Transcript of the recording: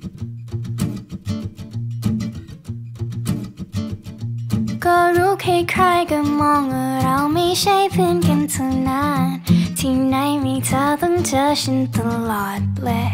ก็รู้ใครๆก็มองว่าเราไม่ใช่เพื่อนกันเท่านั้นที่ไหนมีเธอต้องเจอฉันตลอดเลย